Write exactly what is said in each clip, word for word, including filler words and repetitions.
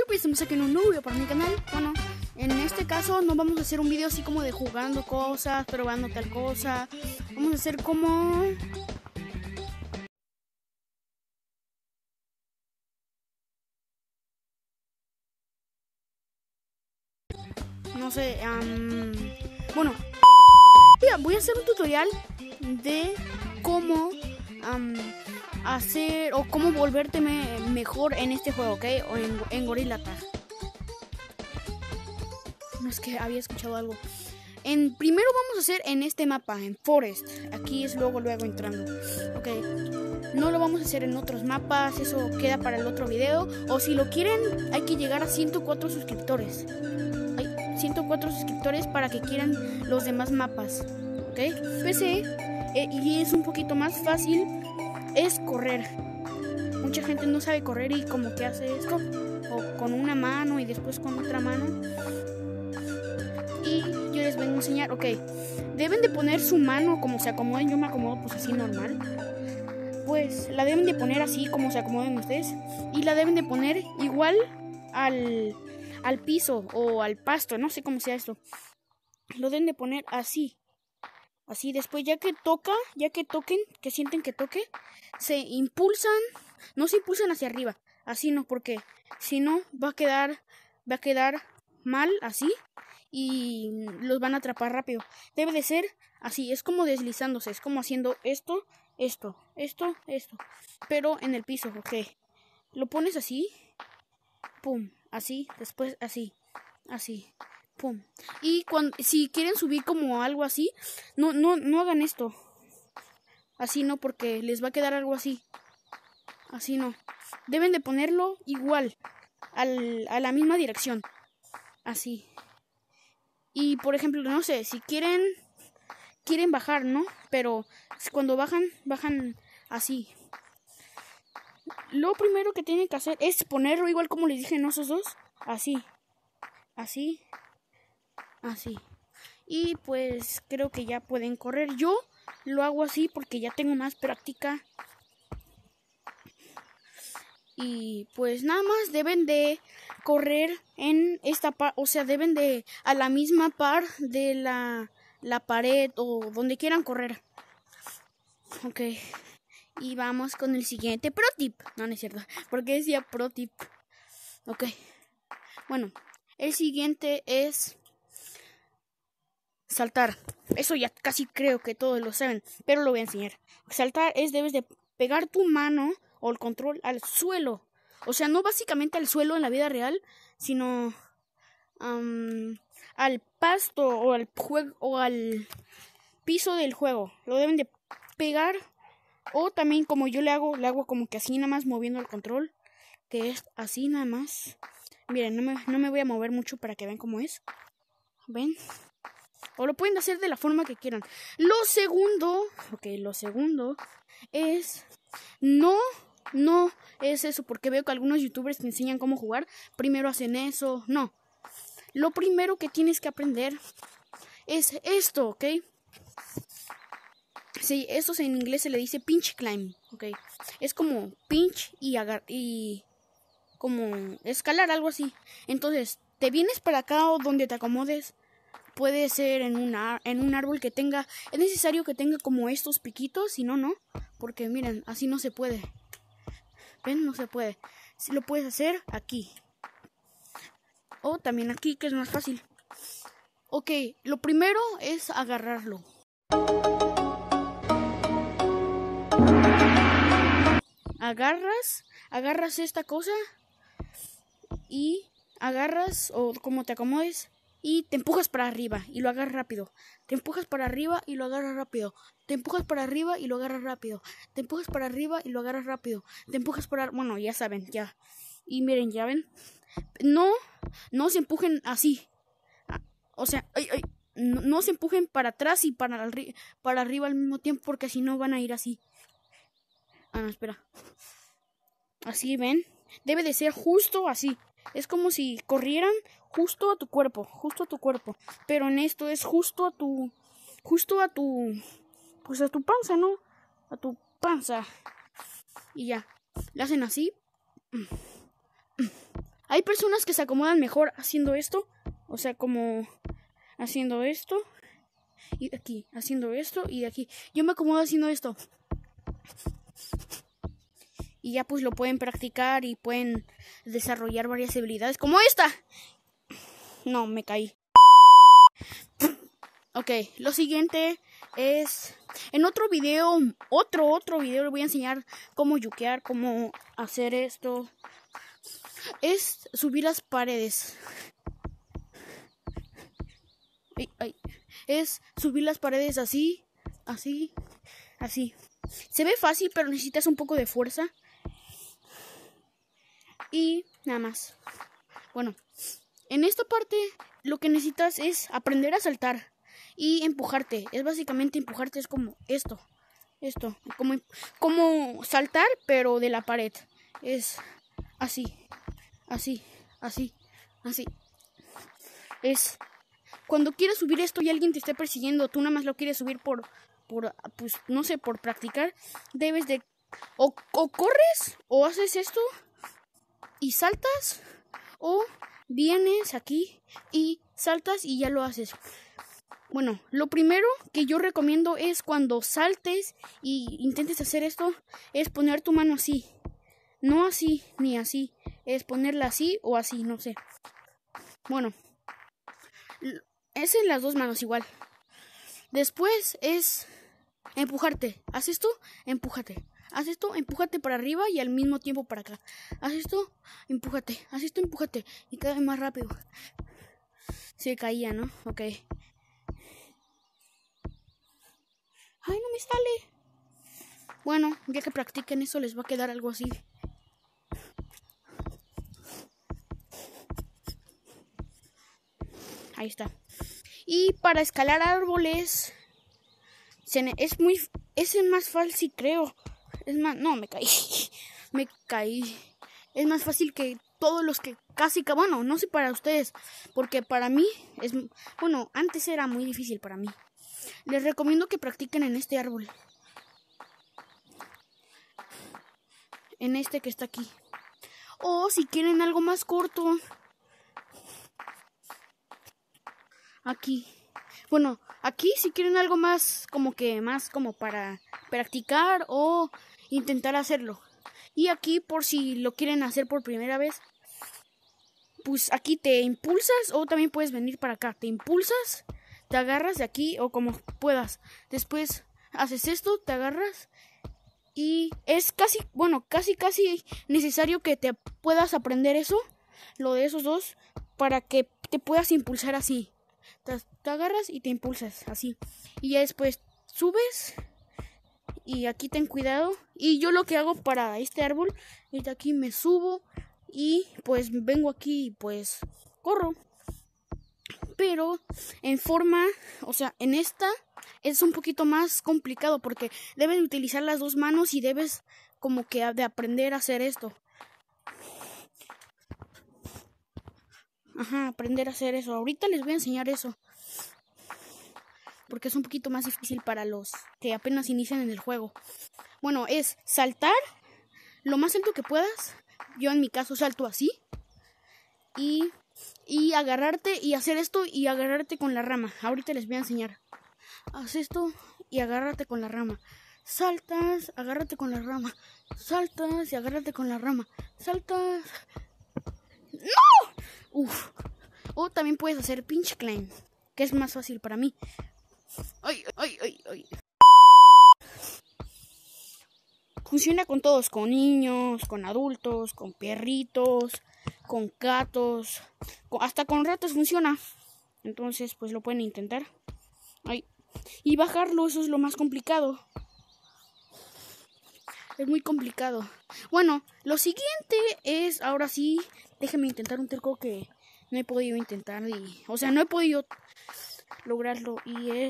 pues estamos aquí en un nuevo video para mi canal. Bueno, en este caso no vamos a hacer un video así como de jugando cosas, probando tal cosa. Vamos a hacer como... no sé, um... bueno, voy a hacer un tutorial de cómo um, hacer o cómo volverte me mejor en este juego, ¿ok? O en, en Gorilla Tag. No, es que había escuchado algo. En, primero vamos a hacer en este mapa, en Forest. Aquí es luego, luego entrando. Ok. No lo vamos a hacer en otros mapas. Eso queda para el otro video. O si lo quieren, hay que llegar a ciento cuatro suscriptores. Hay ciento cuatro suscriptores para que quieran los demás mapas. Ok. P C. Eh, y es un poquito más fácil. Es correr. Mucha gente no sabe correr y como que hace esto. O con una mano y después con otra mano. Y yo les vengo a enseñar, ok, deben de poner su mano como se acomoden. Yo me acomodo pues así normal. Pues la deben de poner así como se acomoden ustedes. Y la deben de poner igual al, al piso o al pasto, no sé cómo sea esto. Lo deben de poner así. Así, después ya que toca, ya que toquen, que sienten que toque, se impulsan, no se impulsan hacia arriba. Así no, porque si no va a quedar, va a quedar mal así. Y los van a atrapar rápido. Debe de ser así, es como deslizándose. Es como haciendo esto, esto, esto, esto. Pero en el piso, ok. Lo pones así. Pum, así, después así, así, pum. Y cuando, si quieren subir como algo así, No, no, no hagan esto. Así no, porque les va a quedar algo así. Así no. Deben de ponerlo igual, al, a la misma dirección. Así. Y por ejemplo, no sé, si quieren quieren bajar, ¿no? Pero cuando bajan, bajan así. Lo primero que tienen que hacer es ponerlo igual como les dije en esos dos. Así. Así. Así. Y pues creo que ya pueden correr. Yo lo hago así porque ya tengo más práctica. Y pues nada más deben de correr en esta par, o sea, deben de a la misma par de la, la pared o donde quieran correr. Ok. Y vamos con el siguiente pro tip. No, no es cierto. Porque decía pro tip. Ok. Bueno, el siguiente es saltar. Eso ya casi creo que todos lo saben, pero lo voy a enseñar. Saltar es debes de pegar tu mano o el control al suelo. O sea, no básicamente al suelo en la vida real, sino um, al pasto o al juego o al piso del juego. Lo deben de pegar. O también como yo le hago, le hago como que así nada más moviendo el control. Que es así nada más. Miren, no me, no me voy a mover mucho para que vean cómo es. ¿Ven? O lo pueden hacer de la forma que quieran. Lo segundo, ok, lo segundo es no, no es eso, porque veo que algunos youtubers te enseñan cómo jugar. Primero hacen eso, no. Lo primero que tienes que aprender es esto, ok. Sí, esto en inglés se le dice pinch climb, ok. Es como pinch y agar y como escalar, algo así. Entonces, te vienes para acá o donde te acomodes. Puede ser en, una, en un árbol que tenga... Es necesario que tenga como estos piquitos, si no, no. Porque miren, así no se puede. ¿Ven? No se puede. Si lo puedes hacer aquí. O también aquí, que es más fácil. Ok, lo primero es agarrarlo. Agarras, agarras esta cosa. Y agarras, o como te acomodes... Y te empujas para arriba y lo agarras rápido. Te empujas para arriba y lo agarras rápido. Te empujas para arriba y lo agarras rápido. Te empujas para arriba y lo agarras rápido. Te empujas para... Bueno, ya saben, ya. Y miren, ya ven. No, no se empujen así. O sea, ay, ay, no, no se empujen para atrás y para, arri para arriba al mismo tiempo, porque si no van a ir así. Ah, no, espera. Así, ¿ven? Debe de ser justo así. Es como si corrieran justo a tu cuerpo, justo a tu cuerpo. Pero en esto es justo a tu, justo a tu, pues a tu panza, ¿no? A tu panza. Y ya, le hacen así. hay personas que se acomodan mejor haciendo esto. O sea, como haciendo esto. Y de aquí, haciendo esto y de aquí. Yo me acomodo haciendo esto. Y ya pues lo pueden practicar y pueden desarrollar varias habilidades. Como esta. No, me caí. Ok, lo siguiente es... En otro video, otro, otro video les voy a enseñar cómo yukear, cómo hacer esto. Es subir las paredes. Ay, ay. Es subir las paredes así, así, así. Se ve fácil, pero necesitas un poco de fuerza. Y nada más. Bueno, en esta parte lo que necesitas es aprender a saltar y empujarte. Es básicamente empujarte, es como esto. Esto, como, como saltar, pero de la pared. Es así, así, así, así. Es cuando quieres subir esto y alguien te esté persiguiendo, tú nada más lo quieres subir por, por pues no sé, por practicar. Debes de, o, o corres, o haces esto y saltas, o vienes aquí y saltas y ya lo haces. Bueno, lo primero que yo recomiendo es cuando saltes y intentes hacer esto, es poner tu mano así. No así, ni así. Es ponerla así o así, no sé. Bueno, es en las dos manos igual. Después es empujarte. Haz esto, empújate. Haz esto, empújate para arriba y al mismo tiempo para acá. Haz esto, empújate. Haz esto, empújate. Y cada vez más rápido. Se caía, ¿no? Ok. Ay, no me sale. Bueno, ya que practiquen eso les va a quedar algo así. Ahí está. Y para escalar árboles es muy es el más fácil, creo. Es más, no, me caí. Me caí. Es más fácil que todos los que casi, bueno, no sé para ustedes, porque para mí es, bueno, antes era muy difícil para mí. Les recomiendo que practiquen en este árbol. En este que está aquí. O si quieren algo más corto, aquí. Bueno, aquí si quieren algo más como que más como para practicar o intentar hacerlo. Y aquí por si lo quieren hacer por primera vez, pues aquí te impulsas o también puedes venir para acá. Te impulsas, te agarras de aquí o como puedas. Después haces esto, te agarras y es casi, bueno, casi casi necesario que te puedas aprender eso, lo de esos dos, para que te puedas impulsar así. Te, te agarras y te impulsas así. Y ya después subes. Y aquí ten cuidado. Y yo lo que hago para este árbol es de aquí me subo. Y pues vengo aquí y pues corro. Pero en forma, o sea, en esta es un poquito más complicado. Porque debes utilizar las dos manos y debes como que de aprender a hacer esto. Ajá, aprender a hacer eso. Ahorita les voy a enseñar eso. Porque es un poquito más difícil para los que apenas inician en el juego. Bueno, es saltar lo más alto que puedas. Yo en mi caso salto así. Y, y agarrarte y hacer esto y agarrarte con la rama. Ahorita les voy a enseñar. Haz esto y agárrate con la rama. Saltas, agárrate con la rama. Saltas y agárrate con la rama. Saltas. ¡No! Uf. O también puedes hacer pinch climb, que es más fácil para mí. Ay, ay, ay, ay. Funciona con todos, con niños, con adultos, con perritos, con gatos, con, hasta con ratos funciona. Entonces, pues lo pueden intentar. Ay. Y bajarlo, eso es lo más complicado. Es muy complicado. Bueno, lo siguiente es, ahora sí, déjenme intentar un truco que no he podido intentar. Y, o sea, no he podido lograrlo y es...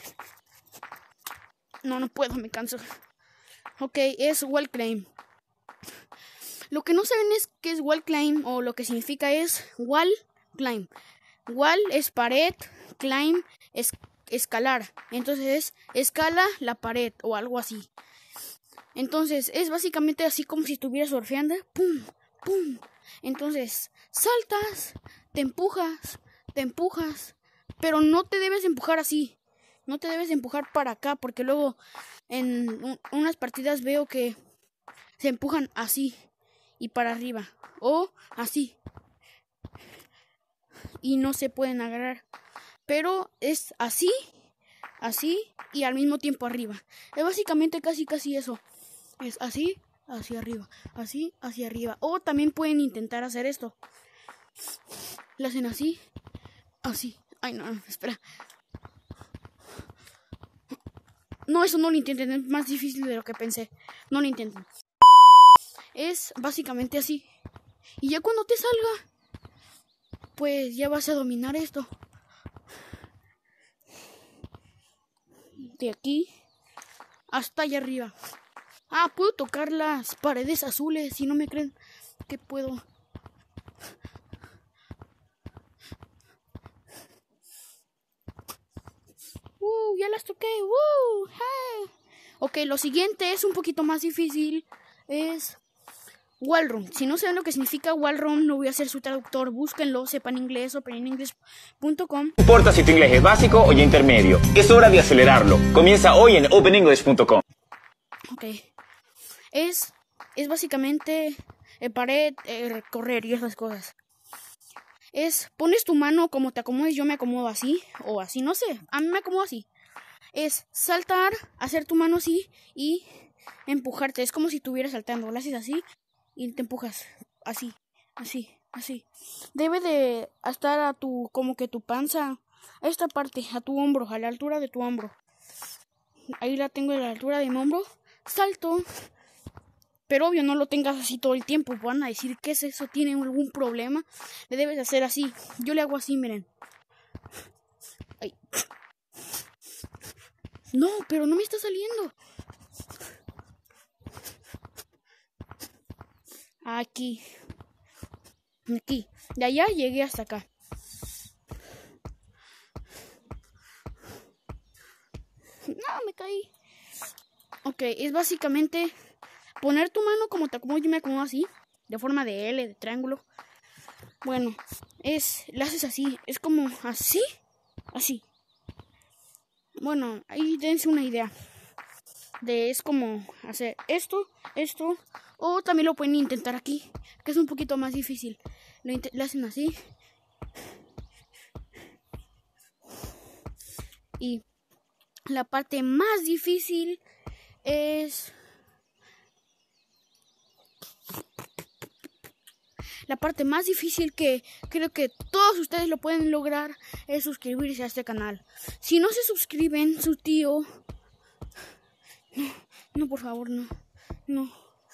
No, no puedo, me canso. Ok, es wall climb. Lo que no saben es qué es wall climb o lo que significa es wall climb. Wall es pared, climb es escalar. Entonces es escala la pared o algo así. Entonces es básicamente así como si estuvieras surfeando. Pum, pum, Entonces, saltas, te empujas, te empujas, pero no te debes empujar así. No te debes empujar para acá, porque luego en un, unas partidas veo que se empujan así y para arriba, o así, y no se pueden agarrar. Pero es así, así y al mismo tiempo arriba. Es básicamente casi casi eso. Es así, hacia arriba, así, hacia arriba. O también pueden intentar hacer esto. Lo hacen así, así. Ay, no, no, espera. No, eso no lo intenten, es más difícil de lo que pensé. No lo intenten. Es básicamente así. Y ya cuando te salga, pues ya vas a dominar esto. De aquí hasta allá arriba. Ah, puedo tocar las paredes azules. Si no me creen que puedo. Uh, ya las toqué. Uh, hey. Ok, lo siguiente es un poquito más difícil. Es wall run. Si no saben lo que significa wall run, no voy a ser su traductor. Búsquenlo, sepan inglés, open english punto com. No importa si tu inglés es básico o ya intermedio. Es hora de acelerarlo. Comienza hoy en open english punto com. Ok. Es, es básicamente eh, pared, eh, correr y esas cosas. Es, pones tu mano como te acomodes, yo me acomodo así, o así, no sé, a mí me acomodo así. Es saltar, hacer tu mano así y empujarte. Es como si estuvieras saltando, lo haces así y te empujas, así, así, así. Debe de estar a tu, como que tu panza, a esta parte, a tu hombro, a la altura de tu hombro. Ahí la tengo a la altura de mi hombro. Salto. Pero obvio, no lo tengas así todo el tiempo. Van a decir, ¿qué es eso? ¿Tiene algún problema? Le debes hacer así. Yo le hago así, miren. Ay. No, pero no me está saliendo. Aquí. Aquí. De allá llegué hasta acá. No, me caí. Ok, es básicamente poner tu mano como te acomodo. Yo me acomodo así, de forma de L, de triángulo. Bueno, es, la haces así, es como así, así. Bueno, ahí dense una idea de, es como hacer esto, esto, o también lo pueden intentar aquí, que es un poquito más difícil. Lo, lo hacen así. Y la parte más difícil es... La parte más difícil que creo que todos ustedes lo pueden lograr es suscribirse a este canal. Si no se suscriben, su tío... No, no, por favor, no. No.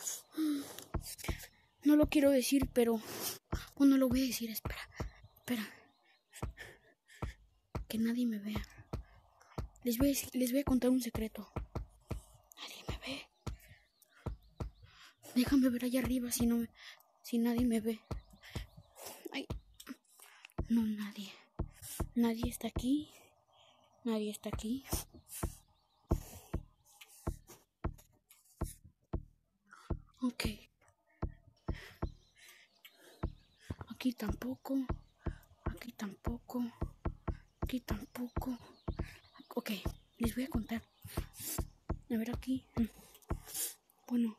No lo quiero decir, pero... Bueno, lo voy a decir, espera. Espera. Que nadie me vea. Les voy a, decir, les voy a contar un secreto. Nadie me ve. Déjame ver allá arriba si no me... Si nadie me ve. Ay. No, nadie. Nadie está aquí. Nadie está aquí. Ok. Aquí tampoco. Aquí tampoco. Aquí tampoco. Ok. Les voy a contar. A ver aquí. Bueno.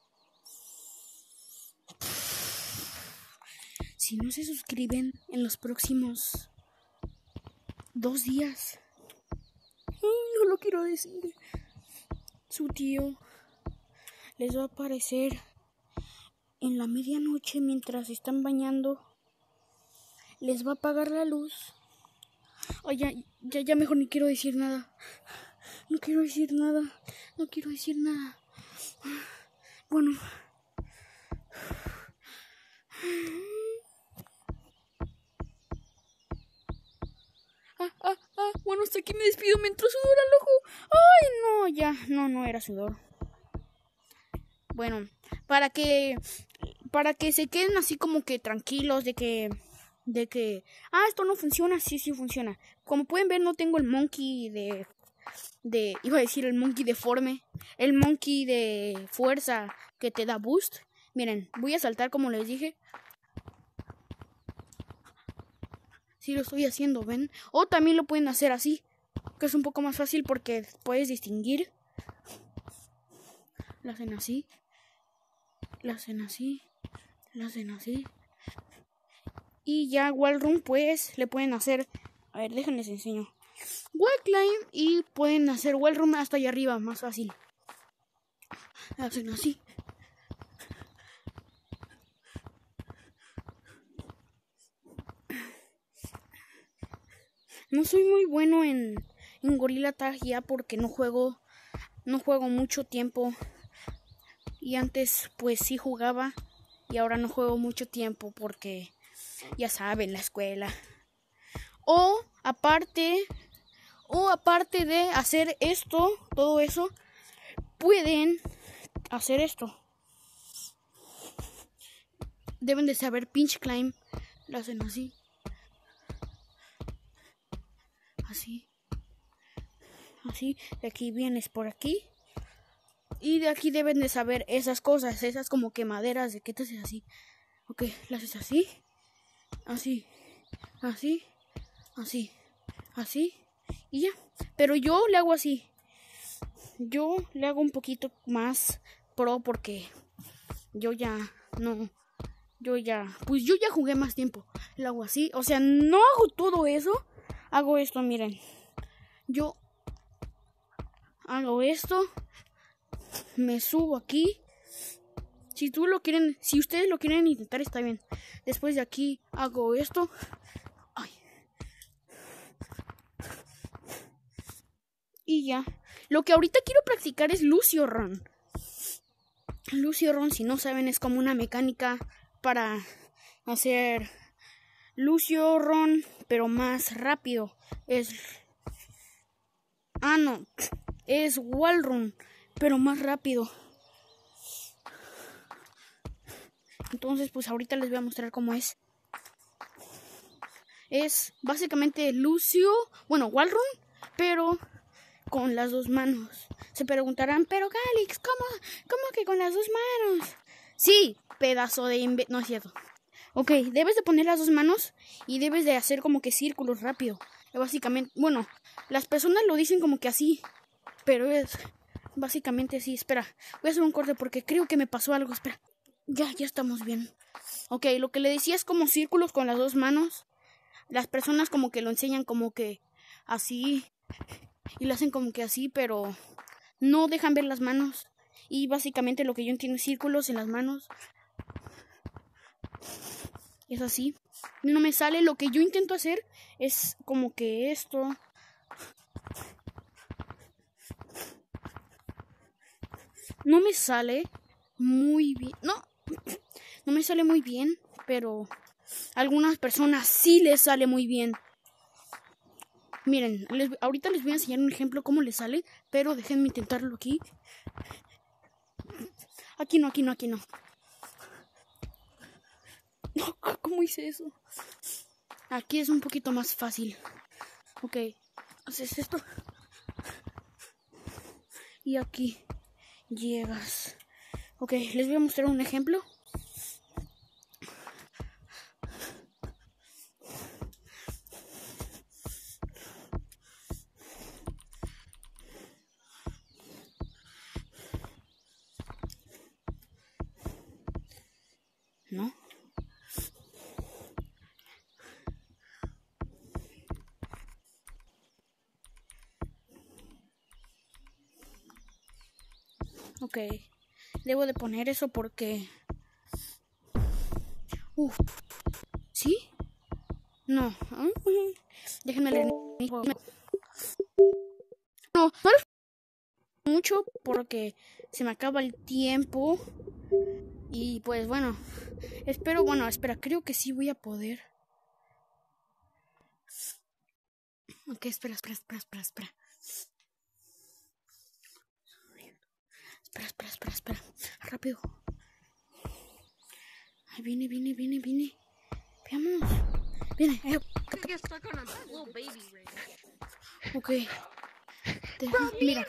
Si no se suscriben en los próximos dos días, no lo quiero decir, su tío les va a aparecer en la medianoche mientras están bañando. Les va a apagar la luz. Ay, ya, ya, ya mejor ni quiero decir nada. No quiero decir nada. No quiero decir nada. Bueno. Ah, ah, ah, bueno, hasta aquí me despido. Me entró sudor al ojo. Ay, no, ya, no, no era sudor. Bueno, para que, para que se queden así como que tranquilos de que, de que, ah, esto no funciona, sí, sí funciona. Como pueden ver, no tengo el monkey de, de, iba a decir el monkey deforme, el monkey de fuerza que te da boost. Miren, voy a saltar como les dije. Sí lo estoy haciendo, ¿ven? O también lo pueden hacer así, que es un poco más fácil porque puedes distinguir. Lo hacen así. Lo hacen así. Lo hacen así. Y ya wall run pues le pueden hacer... A ver, déjenles enseño. Wall climb y pueden hacer wall run hasta allá arriba, más fácil. Lo hacen así. No soy muy bueno en, en Gorilla Tag ya porque no juego, no juego mucho tiempo. Y antes pues sí jugaba y ahora no juego mucho tiempo porque ya saben, la escuela. O aparte, o aparte de hacer esto, todo eso, pueden hacer esto. Deben de saber pinch climb. Lo hacen así. Así. Así. De aquí vienes por aquí. Y de aquí deben de saber esas cosas. Esas como que maderas de que te haces así. Ok, lo haces así. Así. Así. Así. Así. Y ya. Pero yo le hago así. Yo le hago un poquito más pro porque yo ya no... Yo ya... Pues yo ya jugué más tiempo. Lo hago así. O sea, no hago todo eso. Hago esto, miren. Yo hago esto. Me subo aquí. Si tú lo quieren, si ustedes lo quieren intentar, está bien. Después de aquí hago esto. Ay. Y ya. Lo que ahorita quiero practicar es Lucio Run. Lucio Run, si no saben, es como una mecánica para hacer Lucio Run, pero más rápido. Es... Ah, no. Es Wall Run, pero más rápido. Entonces, pues ahorita les voy a mostrar cómo es. Es básicamente Lucio, bueno, Wall Run, pero con las dos manos. Se preguntarán, pero Calix, ¿cómo, cómo que con las dos manos? Sí, pedazo de inve... No es cierto. Ok, debes de poner las dos manos y debes de hacer como que círculos rápido. Básicamente, bueno, las personas lo dicen como que así, pero es básicamente así. Espera, voy a hacer un corte porque creo que me pasó algo. Espera, ya, ya estamos bien. Ok, lo que le decía es como círculos con las dos manos. Las personas como que lo enseñan como que así y lo hacen como que así, pero no dejan ver las manos. Y básicamente lo que yo entiendo es círculos en las manos. Es así. No me sale. Lo que yo intento hacer es como que esto. No me sale muy bien. No. No me sale muy bien. Pero a algunas personas sí les sale muy bien. Miren, les, ahorita les voy a enseñar un ejemplo cómo les sale. Pero déjenme intentarlo aquí. Aquí no, aquí no, aquí no. No, ¿cómo hice eso? Aquí es un poquito más fácil. Ok, haces esto. Y aquí llegas. Ok, les voy a mostrar un ejemplo. ¿No? Ok, debo de poner eso porque... Uf. ¿Sí? No. Déjenme leer. No, no les mucho porque se me acaba el tiempo. Y pues bueno, espero, bueno, espera, creo que sí voy a poder. Ok, espera, espera, espera, espera, espera. Espera, espera, espera, espera. Rápido. Ay, viene, viene, viene, viene. Veamos. Viene. Eh. Ok. Te, mira.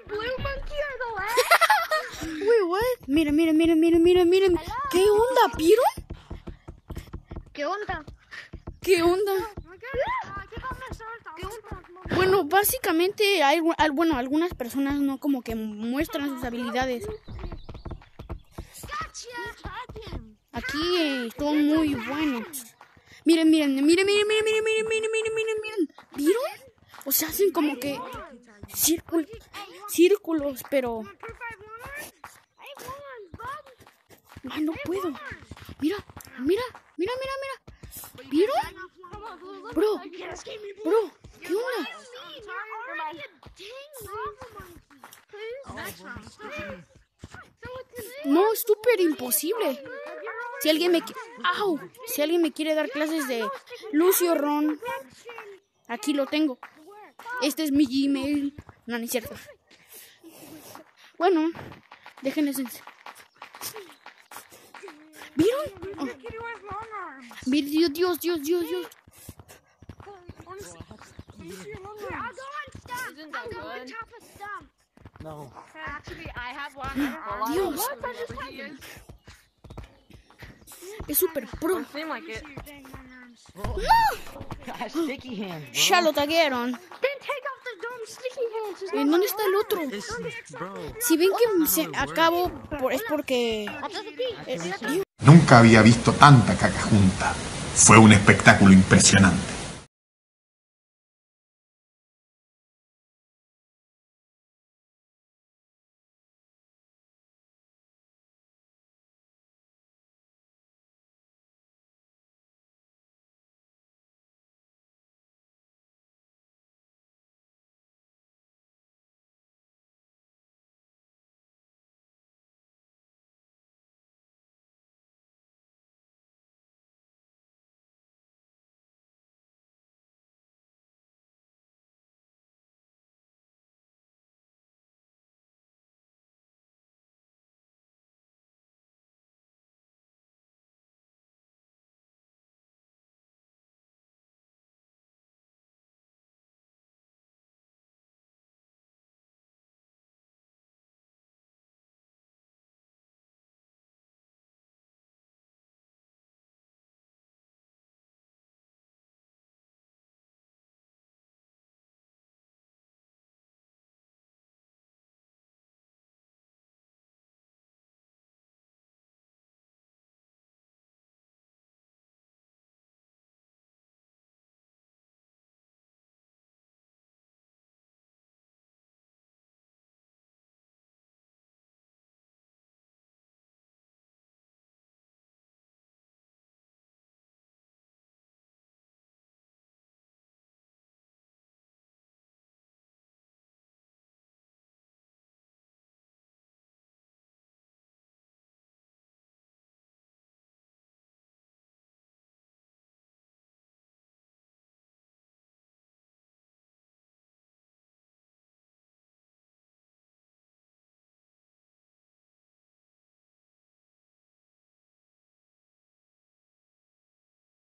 Wait, what? Mira, mira, mira, mira, mira, mira. ¿Qué onda? ¿Vieron? ¿Qué onda? ¿Qué onda? Bueno, básicamente hay, bueno, algunas personas no como que muestran sus habilidades. Aquí eh, son muy buenos. Miren, miren, miren, miren, miren, miren, miren, miren, miren, miren, miren. ¿Vieron? O sea, hacen como que círculos, círculos, pero... Ay, no puedo. Mira, mira, mira, mira, mira. ¿Vieron? Bro, bro, ¿qué onda? No, es súper imposible. Si alguien me ¡Au! Si alguien me quiere dar clases de Lucio Ron, aquí lo tengo. Este es mi Gmail. No, no es cierto. Bueno, déjenme enseñar. ¿Vieron? Oh. Dios, Dios, Dios, Dios, Dios. No. Dios. Es súper pro. Ya lo taguearon. ¿En dónde está el otro? Si ven que se acabo, es porque... Nunca había visto tanta caca junta. Fue un espectáculo impresionante.